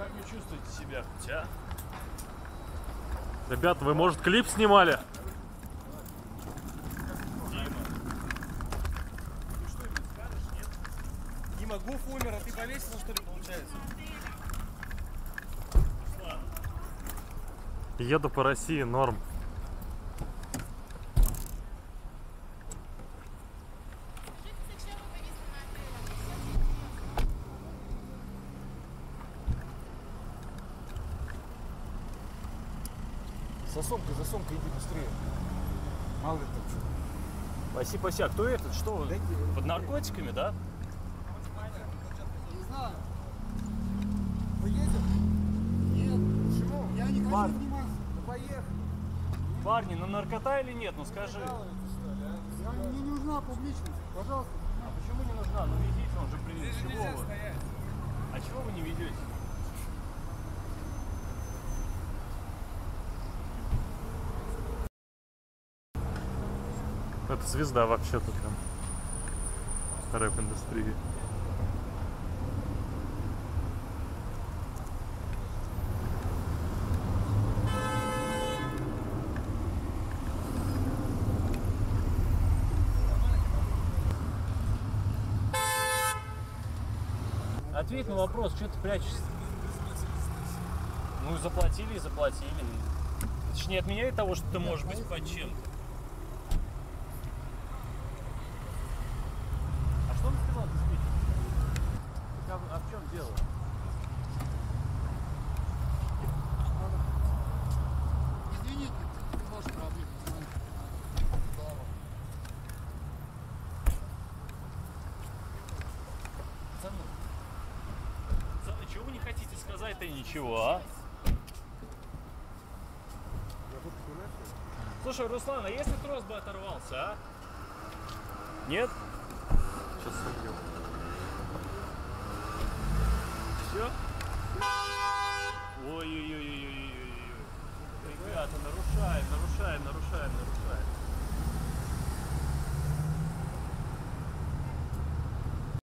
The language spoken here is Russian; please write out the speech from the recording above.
Как вы чувствуете себя, а? Ребята, вы, может, клип снимали? Дима. Ты что, ему скажешь, нет? Дима, Гуф умер, а ты повесился, что ли, получается? Еду по России, норм. За сумкой, иди быстрее. Мало ли там что. Паси, паси, а кто этот? Что? Под наркотиками, да? Не знаю. Поедем? Нет. Почему? Я не хочу сниматься. Ну поехали. Парни, ну наркота или нет? Ну скажи. Мне не нужна публичность. Пожалуйста. А почему не нужна? Ну ведите, он же привез. Чего вы? А чего вы не ведете? Это звезда вообще-то прям рэп-индустрии. Ответь на вопрос, что ты прячешься? Ну, заплатили и заплатили. Это ж не отменяет того, что ты можешь быть под чем-то. А что он сказал, действительно? А в чем дело? Извините, немножко проблем. Пацаны, чего вы не хотите сказать-то ничего, а? Слушай, Руслан, а если трос бы оторвался, а? Нет? Сейчас собью. Все? Ой-ой-ой-ой-ой-ой-ой. Ребята, нарушаем.